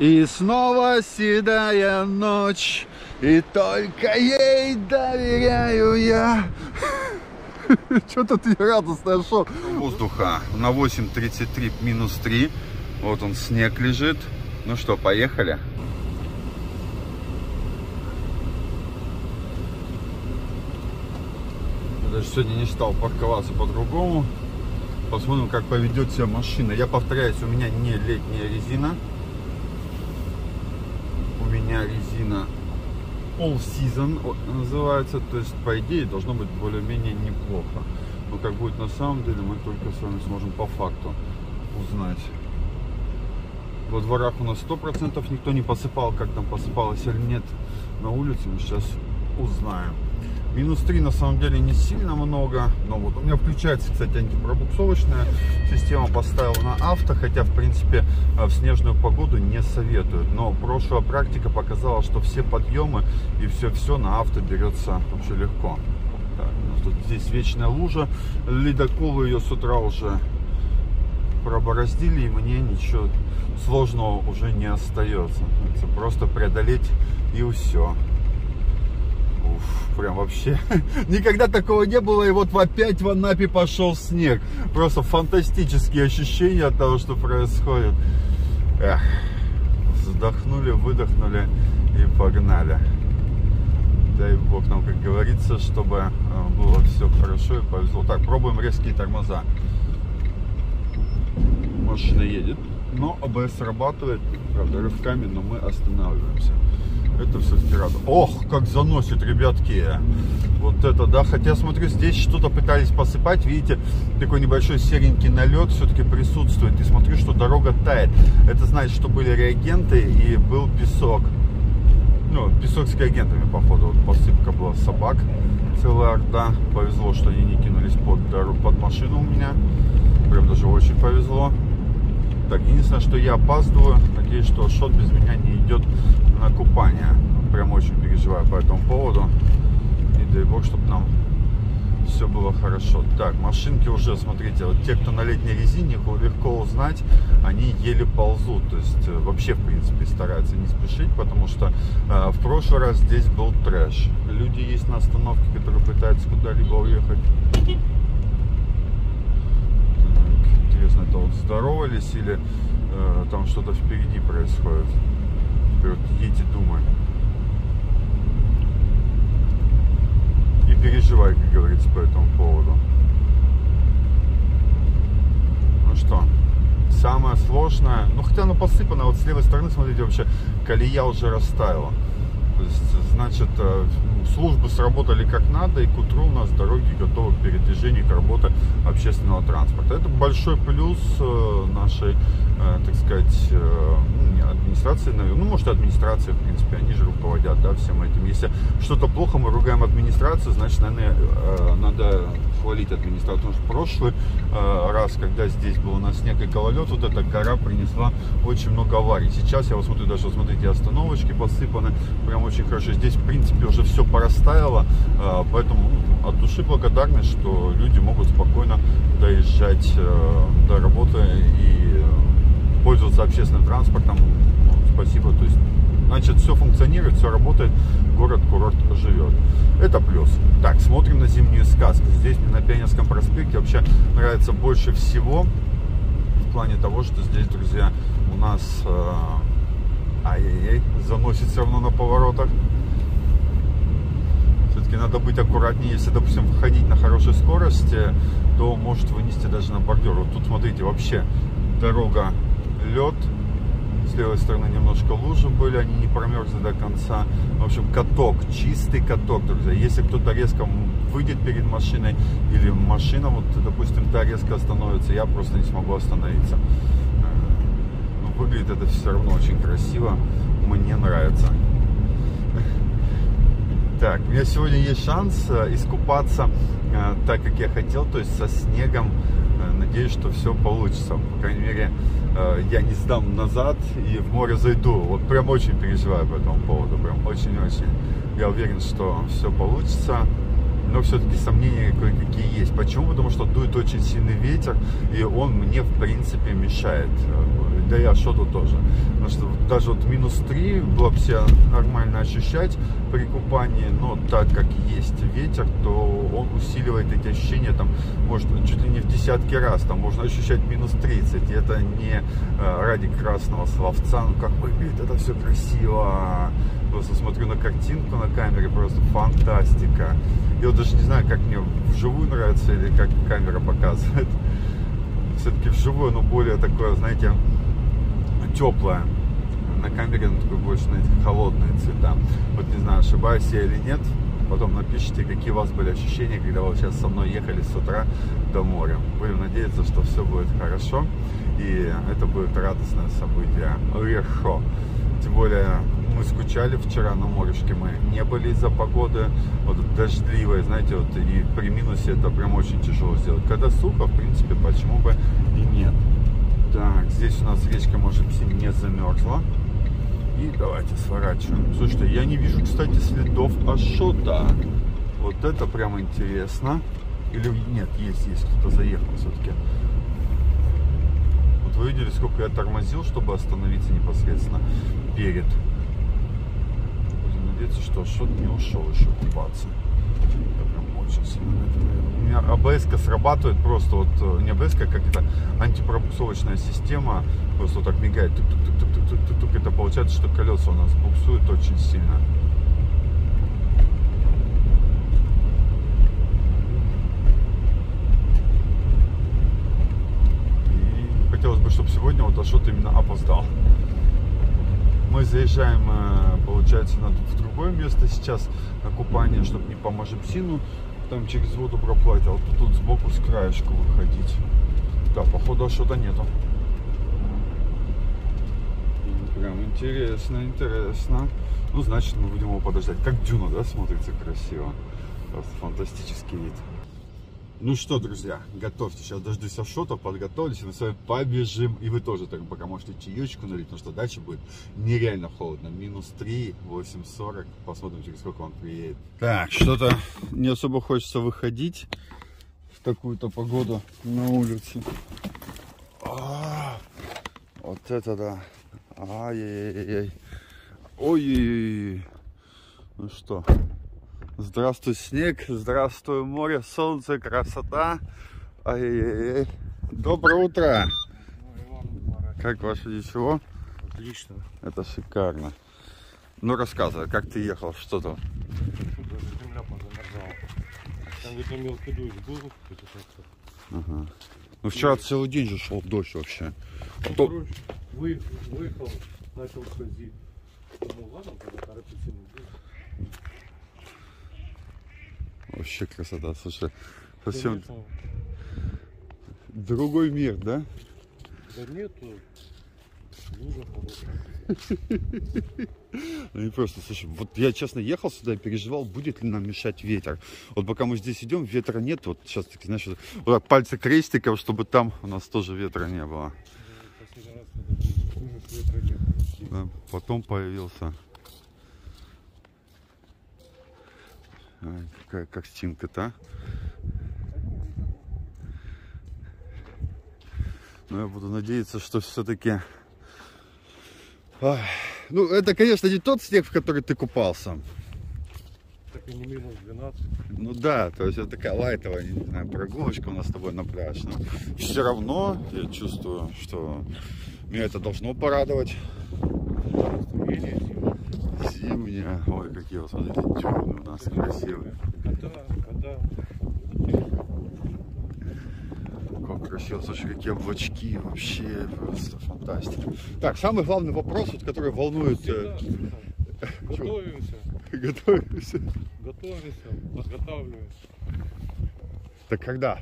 И снова седая ночь, и только ей доверяю я. Что-то ты радостное, шо? Воздуха на 8:33 -3. Вот он, снег лежит. Ну что, поехали? Я даже сегодня не стал парковаться по-другому. Посмотрим, как поведет себя машина. Я повторяюсь, у меня не летняя резина. У меня резина All Season называется. То есть, по идее, должно быть более-менее неплохо. Но как будет на самом деле, мы только с вами сможем по факту узнать. Во дворах у нас 100% никто не посыпал. Как там посыпалось или нет на улице, мы сейчас узнаем. -3 на самом деле не сильно много, но вот у меня включается, кстати, антипробуксовочная система, поставил на авто, хотя в принципе в снежную погоду не советуют, но прошлая практика показала, что все подъемы и все на авто берется вообще легко. Так, у нас тут здесь вечная лужа, ледоколы ее с утра уже пробороздили, и мне ничего сложного уже не остается, это просто преодолеть и все. Прям вообще никогда такого не было, и вот опять в Анапе пошел снег. Просто фантастические ощущения от того, что происходит. Эх, вздохнули, выдохнули и погнали. Дай бог нам, как говорится, чтобы было все хорошо и повезло. Так, пробуем резкие тормоза. Машина едет, но АБС срабатывает, правда, рывками, но мы останавливаемся. Это все-таки рада. Ох, как заносит, ребятки. Вот это, да. Хотя, смотрю, здесь что-то пытались посыпать. Видите, такой небольшой серенький налет все-таки присутствует. И смотрю, что дорога тает. Это значит, что были реагенты и был песок. Ну, песок с реагентами, походу. Вот посыпка была собак. Целая орда. Повезло, что они не кинулись под машину у меня. Прям даже очень повезло. Так, единственное, что я опаздываю. Надеюсь, что Шот без меня не идет на купание. Прям очень переживаю по этому поводу. И дай бог, чтобы нам все было хорошо. Так, машинки уже, смотрите, вот те, кто на летней резине, их легко узнать, они еле ползут. То есть вообще, в принципе, стараются не спешить, потому что в прошлый раз здесь был трэш. Люди есть на остановке, которые пытаются куда-либо уехать. Интересно, это вот здоровались или там что-то впереди происходит? Теперь вот едь и думай. И переживай, как говорится, по этому поводу. Ну что, самое сложное, ну хотя оно посыпано, вот с левой стороны, смотрите, вообще колея уже растаяла. То есть, значит, службы сработали как надо, и к утру у нас дороги готовы к передвижению, к работе общественного транспорта. Это большой плюс нашей, так сказать, администрации, ну, может, администрация, в принципе, они же руководят, да, всем этим. Если что-то плохо, мы ругаем администрацию, значит, наверное, надо хвалить администрацию. Потому что в прошлый раз, когда здесь был у нас снег и гололед, вот эта гора принесла очень много аварий. Сейчас я вот смотрю, даже, вот смотрите, остановочки посыпаны, прям очень хорошо. Здесь, в принципе, уже все порастаяло, поэтому от души благодарны, что люди могут спокойно доезжать до работы и пользоваться общественным транспортом. Спасибо. То есть, значит, все функционирует, все работает, город-курорт живет. Это плюс. Так, смотрим на зимнюю сказку. Здесь на Пионерском проспекте вообще нравится больше всего в плане того, что здесь, друзья, у нас ай-яй-яй, заносит все равно на поворотах. Все-таки надо быть аккуратнее. Если, допустим, выходить на хорошей скорости, то может вынести даже на бордюр. Вот тут, смотрите, вообще дорога лед. С левой стороны немножко лужи были, они не промерзли до конца. В общем, каток, чистый каток, друзья. Если кто-то резко выйдет перед машиной, или машина, вот, допустим, та резко остановится, я просто не смогу остановиться. Но выглядит это все равно очень красиво. Мне нравится. Так, у меня сегодня есть шанс искупаться так, как я хотел, то есть со снегом. Надеюсь, что все получится. По крайней мере, я не сдам назад и в море зайду. Вот прям очень переживаю по этому поводу. Прям очень-очень. Я уверен, что все получится. Но все-таки сомнения кое-какие есть. Почему? Потому что дует очень сильный ветер, и он мне, в принципе, мешает. Да и Ашоту тоже. Потому что даже вот -3 было бы себя нормально ощущать при купании, но так как есть ветер, то он усиливает эти ощущения, там, может, чуть ли не в десятки раз, там можно ощущать -30, и это не ради красного словца, ну как выглядит это все красиво. Просто смотрю на картинку на камере, просто фантастика. Я вот даже не знаю, как мне вживую нравится или как камера показывает. Все-таки вживую оно более такое, знаете, теплое. На камере оно такое больше, знаете, холодные цвета. Вот не знаю, ошибаюсь я или нет. Потом напишите, какие у вас были ощущения, когда вы сейчас со мной ехали с утра до моря. Будем надеяться, что все будет хорошо. И это будет радостное событие. Легко. Тем более мы скучали вчера на морешке, мы не были из-за погоды, вот дождливой, знаете, вот и при минусе это прям очень тяжело сделать. Когда сухо, в принципе, почему бы и нет. Так, здесь у нас речка Можепсин не замерзла. И давайте сворачиваем. Слушайте, я не вижу, кстати, следов Ашота. Вот это прям интересно. Или нет, есть кто-то заехал все-таки. Вот вы видели, сколько я тормозил, чтобы остановиться непосредственно перед. Будем надеяться, что Ашот не ушел еще купаться. Я прям очень сильно на это. У меня АБС-ка срабатывает просто, вот не АБС-ка, как это антипробуксовочная система, просто вот так мигает. Тук-тук-тук-тук-тук. Это получается, что колеса у нас буксуют очень сильно. И хотелось бы, чтобы сегодня вот Ашот именно опоздал. Мы заезжаем, получается, в другое место сейчас на купание, чтобы не по Можепсину там через воду проплыть, а вот тут сбоку с краешку выходить. Да, походу Ашота нету. Прям интересно, интересно. Ну, значит, мы будем его подождать. Как дюна, да, смотрится красиво. Просто фантастический вид. Ну что, друзья, готовьте. Сейчас дождусь Ашота, подготовились, и мы с вами побежим. И вы тоже так пока можете чаечку налить, потому что дальше будет нереально холодно. -3, 8:40. Посмотрим, через сколько он приедет. Так, что-то не особо хочется выходить в такую-то погоду на улицу. Вот это да. Ай-яй-яй-яй. Ой-ой-ой. Ну что, здравствуй, снег, здравствуй, море, солнце, красота. Ай-яй-яй. Доброе утро. Как ваше ничего? Отлично. Это шикарно. Ну рассказывай, как ты ехал, что там? Земля позамерзала. Там где-то мелкий дождь был. Ага. Ну вчера целый день же шел дождь вообще. Ну, короче, выехал, начал ходить. Ну ладно, когда торопиться не будет. Вообще красота, слушай. Совсем другой мир, да? Да нету. Лужа Ну не просто, слушай, вот я честно ехал сюда и переживал, будет ли нам мешать ветер. Вот пока мы здесь идем, ветра нет. Вот сейчас, знаешь, вот так пальцы крестиком, чтобы там у нас тоже ветра не было. Да, потом появился. Ай, какая картинка-то. Но я буду надеяться, что все-таки... Ну, это, конечно, не тот снег, в который ты купался. Так и не -12. Ну да, то есть это такая лайтовая, не знаю, прогулочка у нас с тобой на пляж. Но все равно я чувствую, что меня это должно порадовать. Зимняя. Ой, какие вот, смотрите, дюны у нас красивые. Когда? Как красиво, слушай, какие облачки, вообще просто фантастика. Так, самый главный вопрос, вот, который волнует... Готовимся. Готовимся. Готовимся, подготавливаемся. Так когда?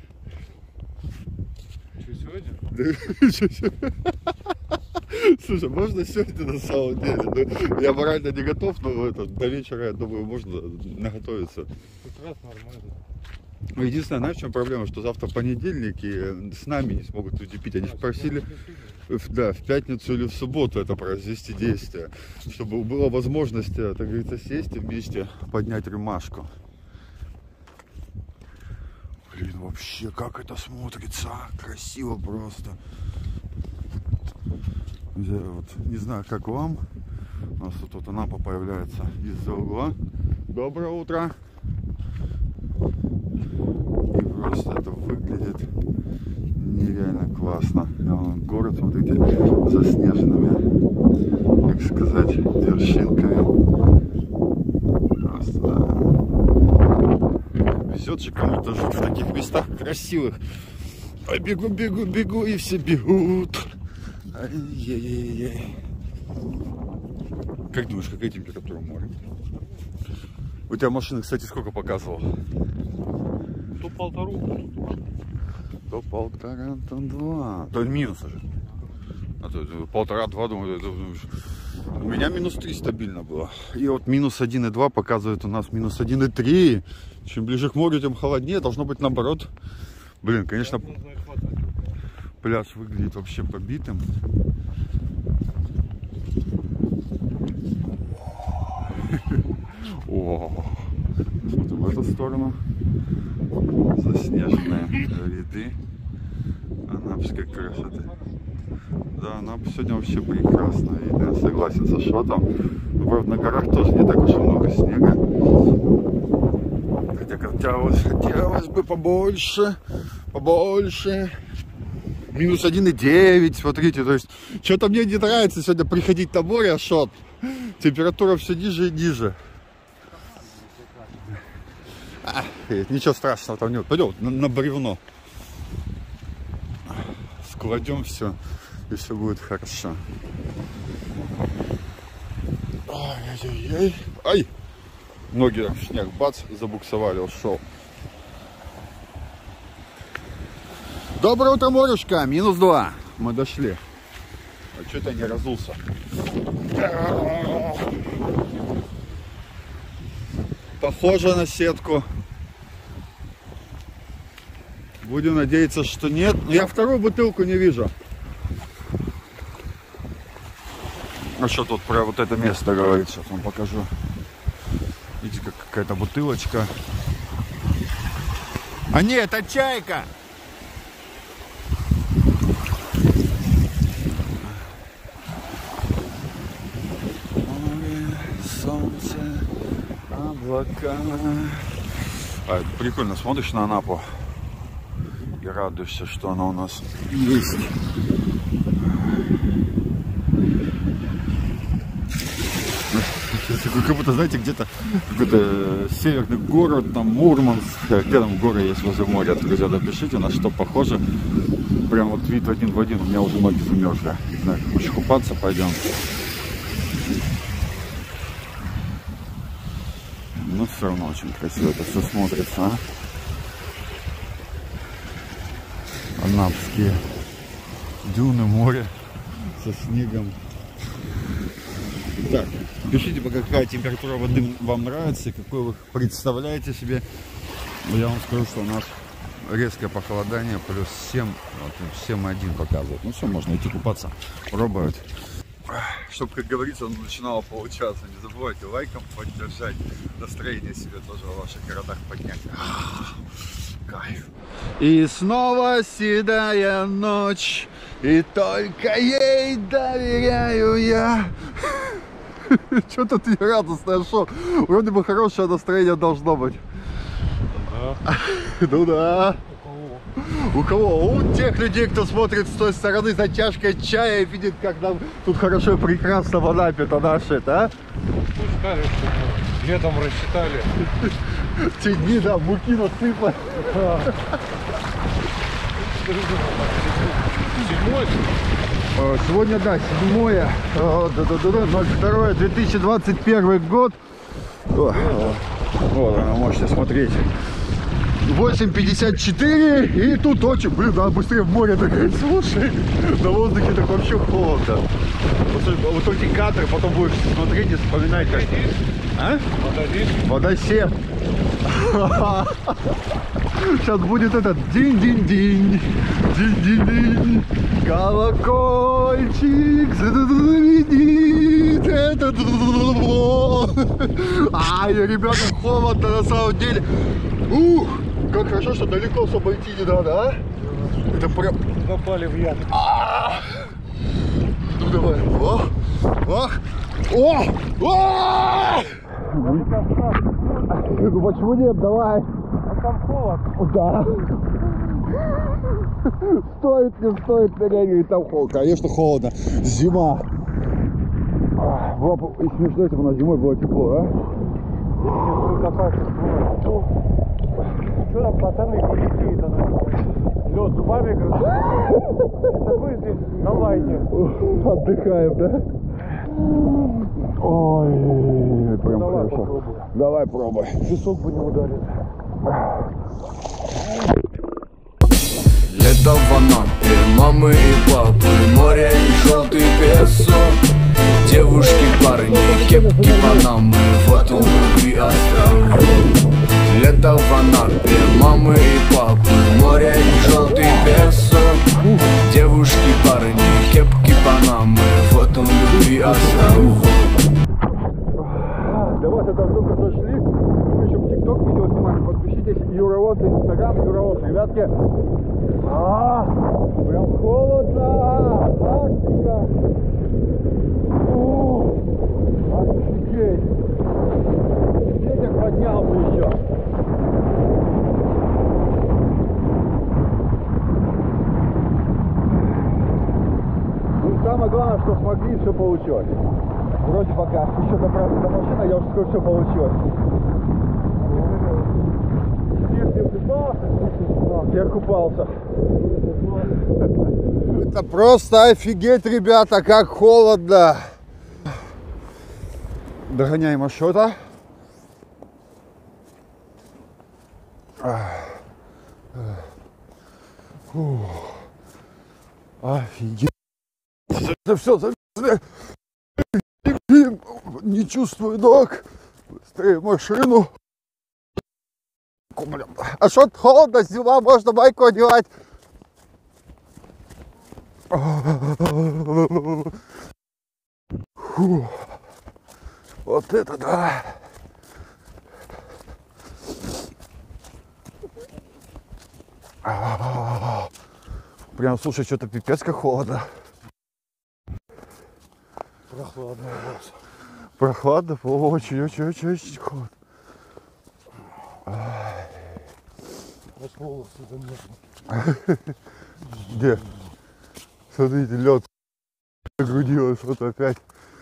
Что, сегодня? Слушай, можно сегодня на самом деле? Ну, я морально не готов, но это, до вечера, я думаю, можно наготовиться. Как раз нормально. Единственное, знаешь, в чем проблема, что завтра понедельник, и с нами не смогут люди пить. Они спросили, да, в пятницу или в субботу это произвести действие, чтобы была возможность, так говорится, сесть и вместе поднять рюмашку. Блин, вообще, как это смотрится, красиво просто. Вот, не знаю, как вам. У нас тут лампа появляется из-за угла. Доброе утро. И просто это выглядит нереально классно. Город, смотрите, заснеженными, как сказать, вершинками. Просто, да. Везет же кому-то жить в таких местах красивых. Ой, бегу, бегу, бегу, и все бегут. Ай-яй-яй-яй. Как думаешь, какая температура моря? У тебя машина, кстати, сколько показывала? То 1,5. То 1,5, то 2. То минус же. А то 1,5-2, думаю, у меня -3 стабильно было. И вот -1,2 показывает у нас -1,3. Чем ближе к морю, тем холоднее. Должно быть наоборот. Блин, конечно, пляж выглядит вообще побитым. О, смотрим в эту сторону. Заснеженные ряды анапской красоты. Да, Анапа сегодня вообще прекрасно видно. Я согласен со Шотом. Правда, на горах тоже не так уж и много снега. Хотя хотелось бы побольше. -1,9, смотрите, то есть, что-то мне не нравится сегодня приходить на море, Шот. Температура все ниже и ниже. Ничего страшного там нет. Пойдем на бревно. Складем все, и все будет хорошо. Ай-яй-яй. Ай! Ноги в снег, бац, забуксовали, ушел. Доброе утро, морюшка, -2. Мы дошли. А что-то не разулся. Похоже на сетку. Будем надеяться, что нет. Я вторую бутылку не вижу. А что тут про вот это место говорит? Сейчас вам покажу. Видите, как какая-то бутылочка. А нет, это чайка! Солнце, облака. А, прикольно, смотришь на Анапу и радуешься, что она у нас есть. Как будто, знаете, где-то какой-то северный город, там Мурманск, где там горы есть возле моря. Друзья, напишите, на что похоже. Прям вот вид один в один, у меня уже ноги замерзли. Не знаю, хочешь купаться, пойдем. Но все равно очень красиво это все смотрится, а? Анапские дюны, море со снегом. Так, пишите, какая температура воды вам нравится, какой вы представляете себе. Я вам скажу, что у нас резкое похолодание, +7, вот, 7,1 показывает. Ну все, можно идти купаться, пробовать. Чтобы, как говорится, начинало получаться. Не забывайте лайком поддержать, настроение себе тоже в ваших городах поднять. Кайф. И снова седая ночь, и только ей доверяю я. Что-то ты радостное, шо? Вроде бы хорошее настроение должно быть. Да. Ну да. У кого? У тех людей, кто смотрит с той стороны за чашкой чая и видит, как нам тут хорошо и прекрасно в Анапе-то наши, да? Пускали, что летом рассчитали. Те дни, да, муки насыпали. Сегодня, да, 7.02.2021 год. Вот, можете смотреть. 8:54, и тут очень, блин, надо быстрее в море такая, слушай, на воздухе так вообще холодно. Вот эти кадры потом будешь смотреть и вспоминать, как... А? Вода 7. Сейчас будет этот динь-динь-динь, динь-динь-динь, колокольчик звенит, это... Ай, ребята, холодно на самом деле. Ух, как хорошо, что далеко особо идти не надо, а? Это прям... Попали в яму. давай. Ну почему нет, давай. А там холод. Да. Стоит, не стоит, перегреть, там холодно. Конечно, холодно. Зима. Было бы смешно, если бы на зимой было тепло, а? Что там пацаны перекрыты? Лед зубами грызут. Это вы здесь на лайне. Отдыхаем, да? Ой, прям давай хорошо. Попробуй. Давай пробуй. Песок бы не ударит. Лето в Анапе, мамы и папы, море и желтый песок. Девушки, парни, кепки, панамы, вот он и остров. Лето в Анапе, мамы и папы, море и желтый песок. Девушки, парни, кепки, панамы, вот он и остров. Да вот это только зашли. Мы еще в ТикТок видео снимаем. Подпишитесь. Юровоз, Инстаграм, Юровоз, ребятки. Прям холодно. Офигеть. Ветер поднялся еще. Ну самое главное, что смогли, все получилось. Вроде пока еще добраться до машины, я уже скоро все получилось. Я купался. Это просто офигеть, ребята, как холодно. Догоняем Ашота. Офигеть. Это все замерзли. Не чувствую ног. Быстрее машину. А что холодно, зима, можно майку одевать. Фу. Вот это да. Прям, слушай, что-то пипец как холодно. Прохладно у вас. Прохладно, очень холодно. Вот волосы замерзли. Где? Смотрите, лед загрудилось вот опять.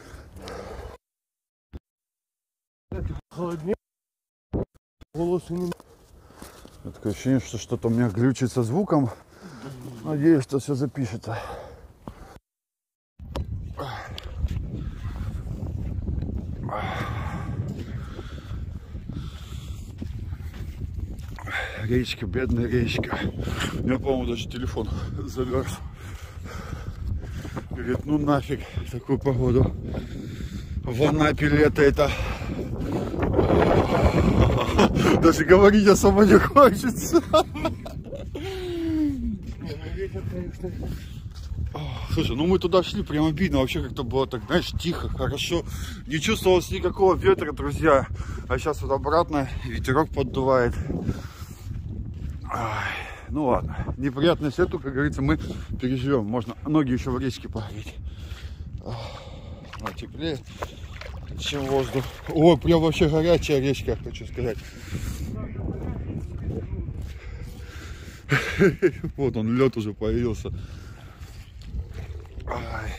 Холоднее. Волосы не... Такое ощущение, что что-то у меня глючит со звуком. Надеюсь, что все запишется. Речка, бедная речка. У меня, по-моему, даже телефон замерз. Говорит, ну нафиг такую погоду. В Анапе лето это. Даже говорить особо не хочется. Слушай, ну мы туда шли, прям обидно. Вообще как-то было так, знаешь, тихо, хорошо. Не чувствовалось никакого ветра, друзья. А сейчас вот обратно ветерок поддувает. Ай, ну ладно, неприятный сету, как говорится, мы переживем. Можно ноги еще в речке погреть. Теплее, чем воздух. Ой, прям вообще горячая речка, хочу сказать. Вот он, лед уже появился. Ай.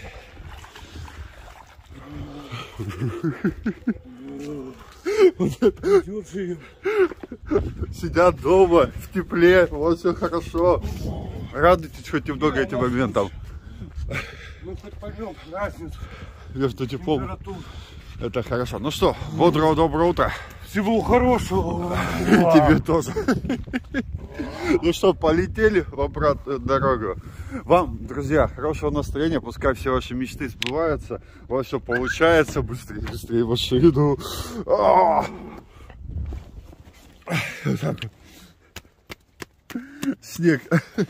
Сидят дома в тепле, вот все хорошо. Радуйтесь хоть немного этим моментам. Мы хоть поймем разницу. Между теплом. Это хорошо. Ну что, бодрого доброго утра. Всего хорошего. Тебе тоже. Ну что, полетели в обратную дорогу. Вам, друзья, хорошего настроения. Пускай все ваши мечты сбываются. У вас все получается. Быстрее, быстрее машину. Вот так вот. Снег.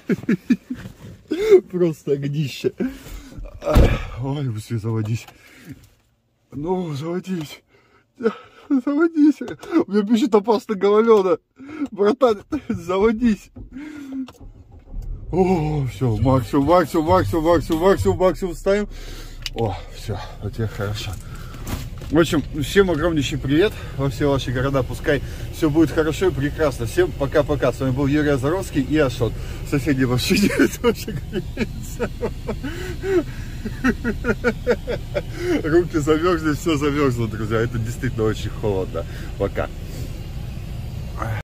Просто огнище. Ой, быстрее заводись. Ну, заводись. Заводись. У меня пишет опасно гололёда. Братан, заводись. О, все, максимум ставим. О, все, вот тебе хорошо. В общем, всем огромнейший привет во все ваши города. Пускай все будет хорошо и прекрасно. Всем пока-пока. С вами был Юрий Азаровский и Ашот. Соседи в машине тоже греются. Руки замерзли, все замерзло, друзья. Это действительно очень холодно. Пока.